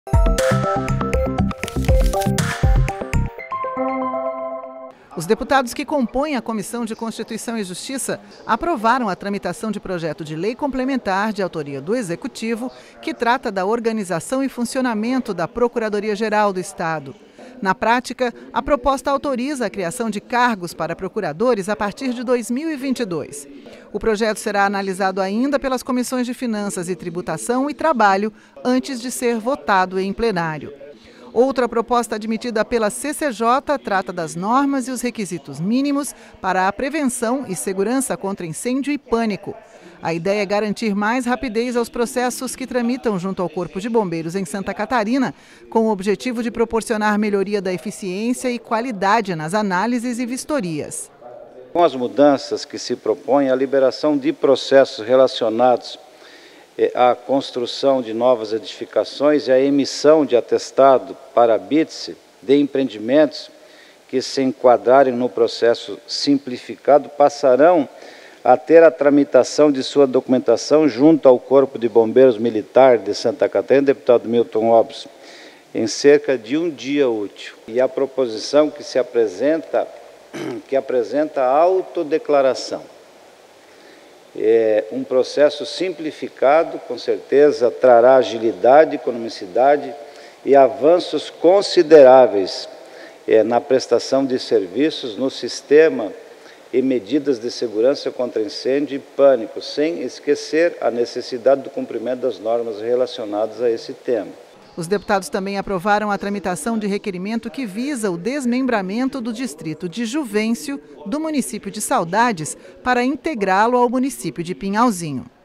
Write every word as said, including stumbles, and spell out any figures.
Os deputados que compõem a Comissão de Constituição e Justiça aprovaram a tramitação de projeto de lei complementar de autoria do Executivo, que trata da organização e funcionamento da Procuradoria-Geral do Estado. Na prática, a proposta autoriza a criação de cargos para procuradores a partir de dois mil e vinte e dois. O projeto será analisado ainda pelas comissões de Finanças e Tributação e Trabalho antes de ser votado em plenário. Outra proposta admitida pela C C J trata das normas e os requisitos mínimos para a prevenção e segurança contra incêndio e pânico. A ideia é garantir mais rapidez aos processos que tramitam junto ao Corpo de Bombeiros em Santa Catarina, com o objetivo de proporcionar melhoria da eficiência e qualidade nas análises e vistorias. Com as mudanças que se propõem, a liberação de processos relacionados à construção de novas edificações e a emissão de atestado para B I T S de empreendimentos que se enquadrarem no processo simplificado passarão a ter a tramitação de sua documentação junto ao Corpo de Bombeiros Militar de Santa Catarina, deputado Milton Lopes, em cerca de um dia útil. E a proposição que se apresenta, que apresenta a autodeclaração. É um processo simplificado, com certeza trará agilidade, economicidade e avanços consideráveis é, na prestação de serviços no sistema e medidas de segurança contra incêndio e pânico, sem esquecer a necessidade do cumprimento das normas relacionadas a esse tema. Os deputados também aprovaram a tramitação de requerimento que visa o desmembramento do distrito de Juvencio, do município de Saudades, para integrá-lo ao município de Pinhalzinho.